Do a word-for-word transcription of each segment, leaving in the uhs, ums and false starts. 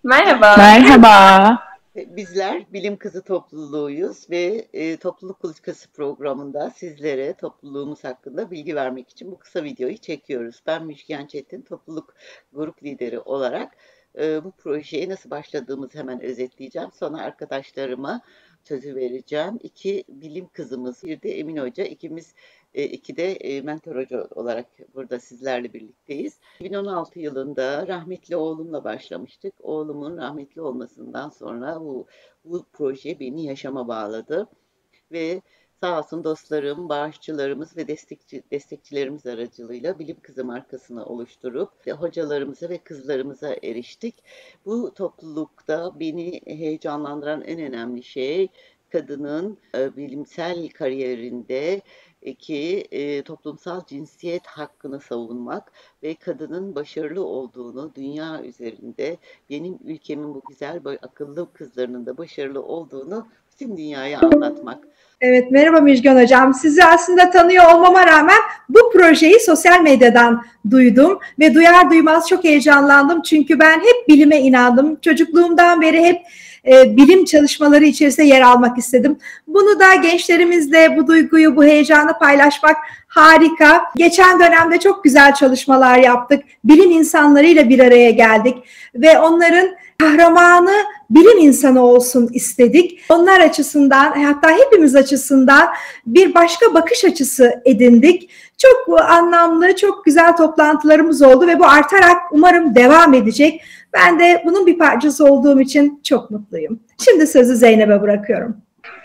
Merhaba. Merhaba. Bizler Bilim Kızı topluluğuyuz ve e, Topluluk Kuluçkası programında sizlere topluluğumuz hakkında bilgi vermek için bu kısa videoyu çekiyoruz. Ben Müjgan Çetin, topluluk grup lideri olarak e, bu projeye nasıl başladığımızı hemen özetleyeceğim. Sonra arkadaşlarıma sözü vereceğim. İki bilim kızımız, bir de Emin Hoca, ikimiz e, iki de e, mentor hoca olarak burada sizlerle birlikteyiz. iki bin on altı yılında rahmetli oğlumla başlamıştık. Oğlumun rahmetli olmasından sonra bu, bu proje beni yaşama bağladı. Ve sağ olsun dostlarım, bağışçılarımız ve destekçi, destekçilerimiz aracılığıyla Bilim Kızı markasını oluşturup hocalarımıza ve kızlarımıza eriştik. Bu toplulukta beni heyecanlandıran en önemli şey kadının e, bilimsel kariyerinde ki e, toplumsal cinsiyet hakkını savunmak ve kadının başarılı olduğunu dünya üzerinde benim ülkemin bu güzel akıllı kızlarının da başarılı olduğunu tüm dünyaya anlatmak. Evet, merhaba Müjgan Hocam. Sizi aslında tanıyor olmama rağmen bu projeyi sosyal medyadan duydum ve duyar duymaz çok heyecanlandım. Çünkü ben hep bilime inandım. Çocukluğumdan beri hep e, bilim çalışmaları içerisinde yer almak istedim. Bunu da gençlerimizle bu duyguyu, bu heyecanı paylaşmak harika. Geçen dönemde çok güzel çalışmalar yaptık. Bilim insanlarıyla bir araya geldik ve onların kahramanı bilim insanı olsun istedik. Onlar açısından, hatta hepimiz açısından bir başka bakış açısı edindik. Çok anlamlı, çok güzel toplantılarımız oldu ve bu artarak umarım devam edecek. Ben de bunun bir parçası olduğum için çok mutluyum. Şimdi sözü Zeynep'e bırakıyorum.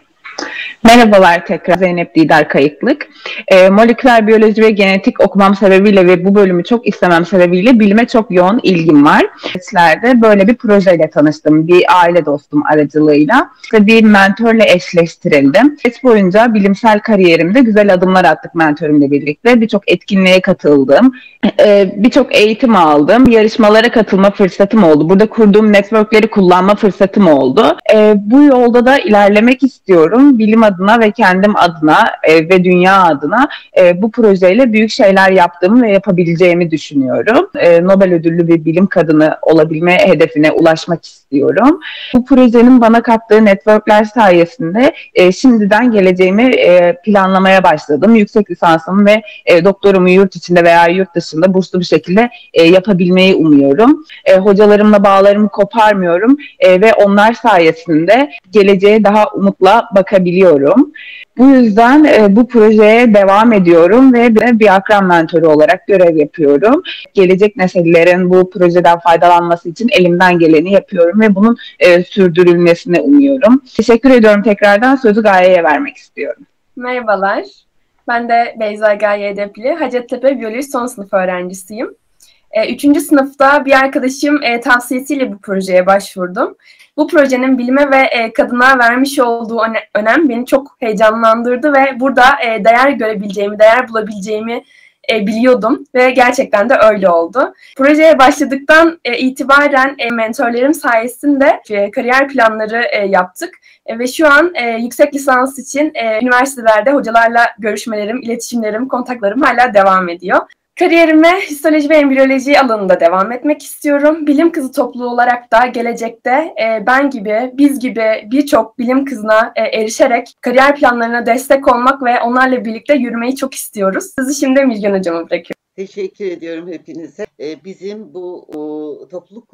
Merhabalar tekrar, Zeynep Didar Kayıklık. E, moleküler biyoloji ve genetik okumam sebebiyle ve bu bölümü çok istemem sebebiyle bilime çok yoğun ilgim var. Sizlerde böyle bir projeyle tanıştım, bir aile dostum aracılığıyla. İşte bir mentörle eşleştirildim. Süreç boyunca bilimsel kariyerimde güzel adımlar attık mentorumla birlikte. Birçok etkinliğe katıldım, e, birçok eğitim aldım, yarışmalara katılma fırsatım oldu. Burada kurduğum networkleri kullanma fırsatım oldu. E, bu yolda da ilerlemek istiyorum. Bilim adına ve kendim adına e, ve dünya adına e, bu projeyle büyük şeyler yaptığımı ve yapabileceğimi düşünüyorum. E, Nobel ödüllü bir bilim kadını olabilme hedefine ulaşmak istiyorum. Bu projenin bana kattığı networkler sayesinde e, şimdiden geleceğimi e, planlamaya başladım. Yüksek lisansımı ve e, doktorumu yurt içinde veya yurt dışında burslu bir şekilde e, yapabilmeyi umuyorum. E, hocalarımla bağlarımı koparmıyorum e, ve onlar sayesinde geleceğe daha umutla bakabiliyorum. Bu yüzden e, bu projeye devam ediyorum ve bir, bir akran mentörü olarak görev yapıyorum. Gelecek nesillerin bu projeden faydalanması için elimden geleni yapıyorum ve bunun e, sürdürülmesini umuyorum. Teşekkür ediyorum tekrardan. Sözü Gaye'ye vermek istiyorum. Merhabalar. Ben de Beyza Gaye Edepli. Hacettepe Biyoloji son sınıf öğrencisiyim. E, üçüncü sınıfta bir arkadaşım e, tavsiyesiyle bu projeye başvurdum. Bu projenin bilime ve e, kadına vermiş olduğu önem beni çok heyecanlandırdı ve burada e, değer görebileceğimi, değer bulabileceğimi e, biliyordum ve gerçekten de öyle oldu. Projeye başladıktan e, itibaren e, mentorlarım sayesinde e, kariyer planları e, yaptık e, ve şu an e, yüksek lisans için e, üniversitelerde hocalarla görüşmelerim, iletişimlerim, kontaklarım hala devam ediyor. Kariyerime histoloji ve embriyoloji alanında devam etmek istiyorum. Bilim kızı topluluğu olarak da gelecekte e, ben gibi, biz gibi birçok bilim kızına e, erişerek kariyer planlarına destek olmak ve onlarla birlikte yürümeyi çok istiyoruz. Sizi şimdi Müjgan Hocam'a bırakıyorum. Teşekkür ediyorum hepinize. Ee, bizim bu o, topluluk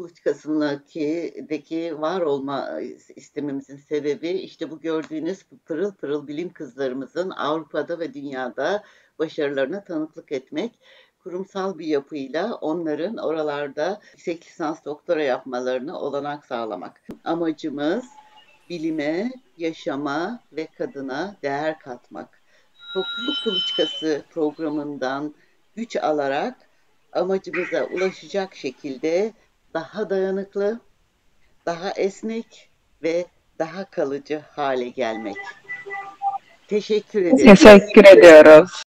kuluçkasındaki var olma istememizin sebebi işte bu gördüğünüz pırıl pırıl bilim kızlarımızın Avrupa'da ve dünyada başarılarına tanıklık etmek. Kurumsal bir yapıyla onların oralarda yüksek lisans doktora yapmalarını olanak sağlamak. Amacımız bilime, yaşama ve kadına değer katmak. Topluluk Kuluçkası programından güç alarak amacımıza ulaşacak şekilde daha dayanıklı, daha esnek ve daha kalıcı hale gelmek. Teşekkür ederim. Teşekkür ediyoruz.